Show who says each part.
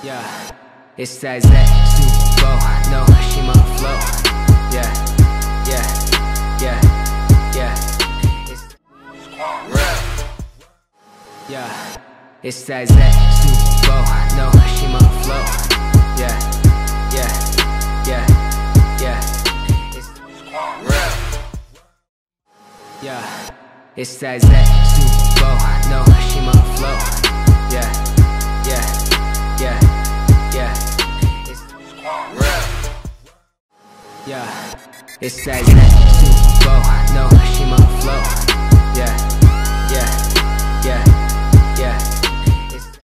Speaker 1: Yeah, it's that Zetsubo, no Shima flow. Yeah, yeah, yeah, yeah. Yeah, it's that Zetsubo, no Shima flow. Yeah, yeah, yeah, yeah. Yeah, it's that Zetsubo, no Shima flow. Yeah, yeah, yeah, yeah. Yeah, it's that Zetsubo, no Shima flow.